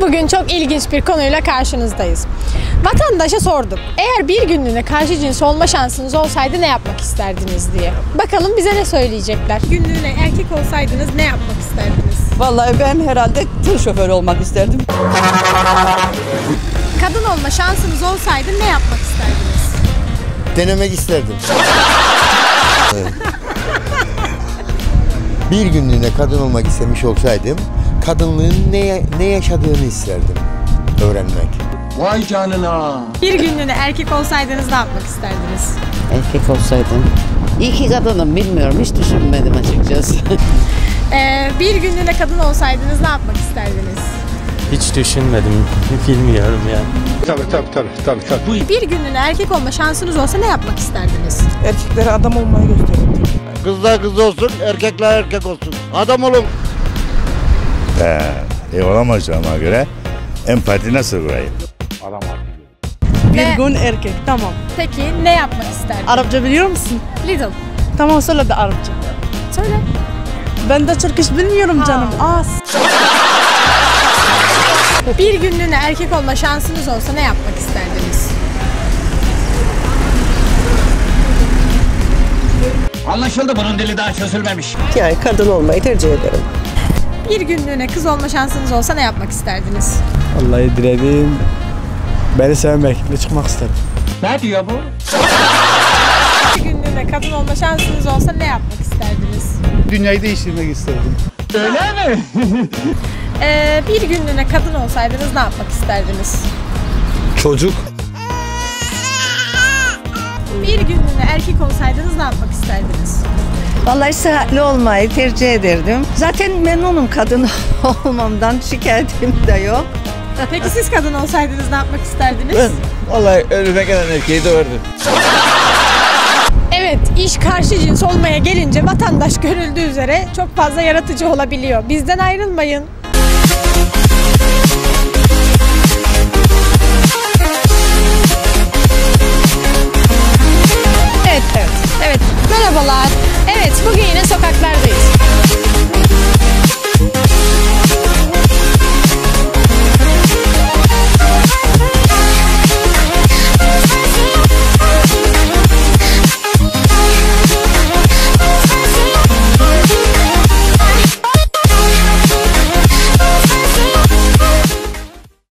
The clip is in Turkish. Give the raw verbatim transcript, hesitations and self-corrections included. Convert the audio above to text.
Bugün çok ilginç bir konuyla karşınızdayız. Vatandaşa sorduk. Eğer bir günlüğüne karşı cins olma şansınız olsaydı ne yapmak isterdiniz diye. Bakalım bize ne söyleyecekler. Günlüğüne erkek olsaydınız ne yapmak isterdiniz? Vallahi ben herhalde tır şoförü olmak isterdim. Kadın olma şansınız olsaydı ne yapmak isterdiniz? Denemek isterdim. Evet. Bir günlüğüne kadın olmak istemiş olsaydım, kadınlığın ne, ne yaşadığını isterdim öğrenmek. Vay canına. Bir günlüğüne erkek olsaydınız ne yapmak isterdiniz? Erkek olsaydım. İyi ki kadınım, bilmiyorum, hiç düşünmedim açıkçası. Ee, bir günlüğüne kadın olsaydınız ne yapmak isterdiniz? Hiç düşünmedim, bilmiyorum yani. Tabii tabii tabii tabii tabii. Bir günlüğüne erkek olma şansınız olsa ne yapmak isterdiniz? Erkeklere adam olmayı gösterirdim. Kızlar kız olsun, erkekler erkek olsun. Adam olun. Ee, e olamayacağıma göre empati nasıl kurayım? Bir Ne? gün erkek, tamam. Peki ne yapmak isterdin? Arapça biliyor musun? Little. Tamam, söyle de Arapça. Söyle. Ben de Türk iş bilmiyorum canım. Az. Bir günlüğüne erkek olma şansınız olsa ne yapmak isterdiniz? Anlaşıldı, bunun dili daha çözülmemiş. Yani kadın olmayı tercih ederim. Bir günlüğüne kız olma şansınız olsa ne yapmak isterdiniz? Vallahi diledim, beni sevmek ve çıkmak isterim. Ne diyor bu? Bir günlüğüne kadın olma şansınız olsa ne yapmak isterdiniz? Dünyayı değiştirmek isterdim. Öyle mi? Ee, bir günlüğüne kadın olsaydınız ne yapmak isterdiniz? Çocuk. Bir günlüğüne erkek olsaydınız ne yapmak isterdiniz? Vallahi sıhhatli olmayı tercih ederdim. Zaten memnunum kadın olmamdan, şikayetim de yok. Peki siz kadın olsaydınız ne yapmak isterdiniz? Ben vallahi önüme gelen erkeği doğurdum. Evet, iş karşı cins olmaya gelince vatandaş görüldüğü üzere çok fazla yaratıcı olabiliyor. Bizden ayrılmayın. Evet, evet, evet. Merhabalar. Evet, bugün yine sokaklardayız.